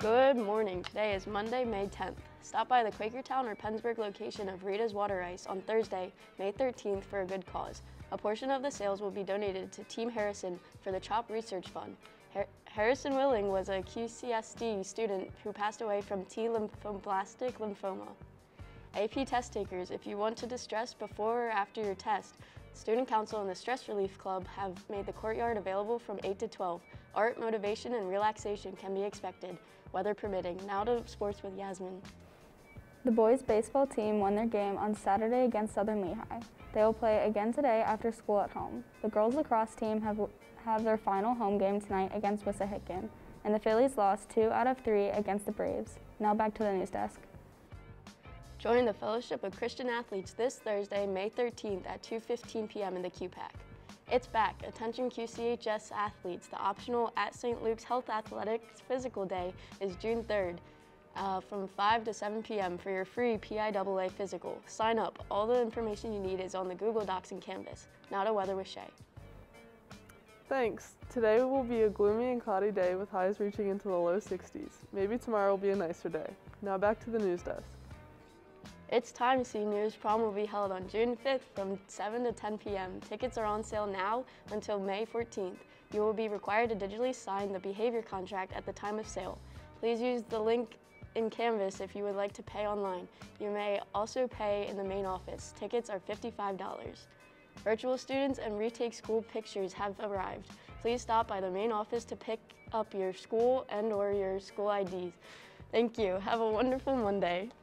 Good morning. Today is Monday, May 10th. Stop by the Quakertown or Pennsburg location of Rita's Water Ice on Thursday, May 13th for a good cause. A portion of the sales will be donated to Team Harrison for the CHOP Research Fund. Harrison Willing was a QCSD student who passed away from T-lymphoblastic lymphoma. AP test takers, if you want to distress before or after your test, Student Council and the Stress Relief Club have made the courtyard available from 8 to 12. Art, motivation, and relaxation can be expected, weather permitting. Now to sports with Yasmin. The boys' baseball team won their game on Saturday against Southern Lehigh. They will play again today after school at home. The girls' lacrosse team have their final home game tonight against Wissahickon, and the Phillies lost 2 out of 3 against the Braves. Now back to the news desk. Join the Fellowship of Christian Athletes this Thursday, May 13th at 2:15 p.m. in the QPAC. It's back. Attention QCHS athletes. The optional at St. Luke's Health Athletics Physical Day is June 3rd from 5 to 7 p.m. for your free PIAA physical. Sign up. All the information you need is on the Google Docs and Canvas. Now to weather with Shay. Thanks. Today will be a gloomy and cloudy day with highs reaching into the low 60s. Maybe tomorrow will be a nicer day. Now back to the news desk. It's time, seniors. Prom will be held on June 5th from 7 to 10 p.m. Tickets are on sale now until May 14th. You will be required to digitally sign the behavior contract at the time of sale. Please use the link in Canvas if you would like to pay online. You may also pay in the main office. Tickets are $55. Virtual students and retake school pictures have arrived. Please stop by the main office to pick up your school and/or your school IDs. Thank you. Have a wonderful Monday.